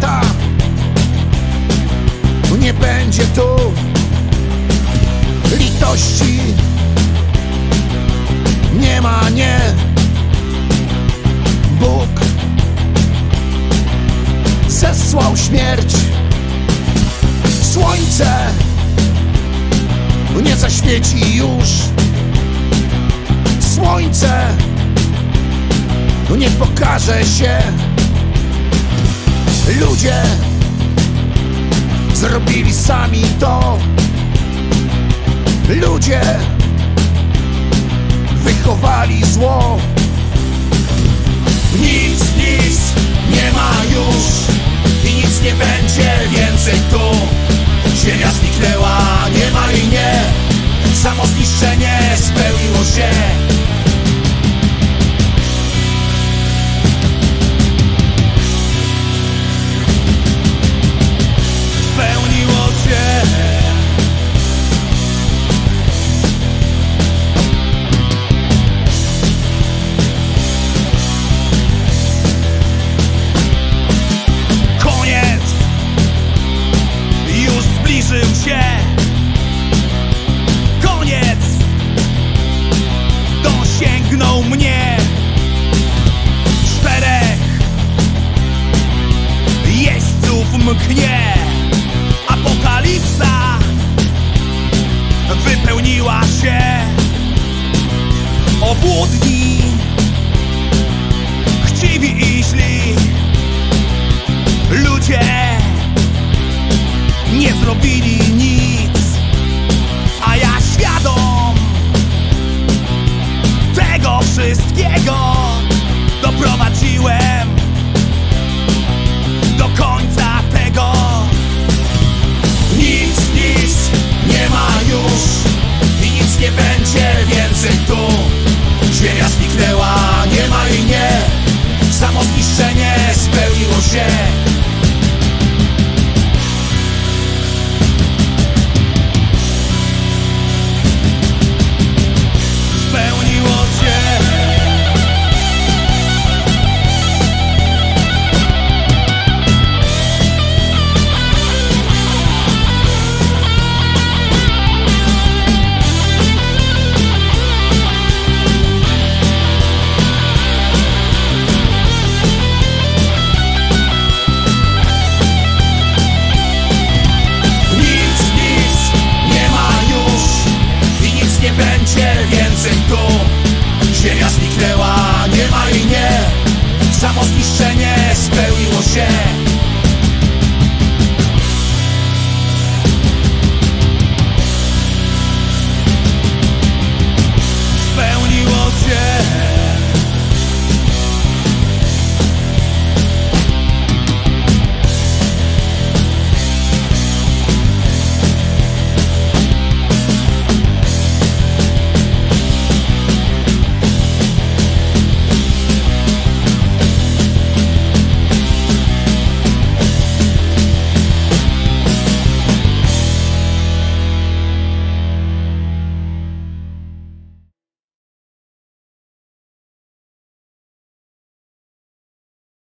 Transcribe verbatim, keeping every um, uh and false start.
świata. Nie będzie tu litości, nie ma, nie. Bóg zesłał śmierć. Słońce nie zaświeci już. Słońce nie pokaże się. Ludzie zrobili sami to. Ludzie wychowali zło. Nic, nic nie ma już i nic nie będzie więcej tu. Ziemia zniknęła, nie ma i nie. Samo zniszczenie spełniło się. Spełniło się. Koniec już zbliżył się. Koniec dosięgnął mnie. Czterech jeźdźców mknie. Apokalipsa wypełniła się. Obłudni, chciwi i źli ludzie nie zrobili nic, a ja świadom tego wszystkiego doprowadziłem do końca tego. Nic, nic nie ma już i nic nie będzie więcej tu. Ziemia zniknęła, nie ma i nie. Samo zniszczenie spełniło się.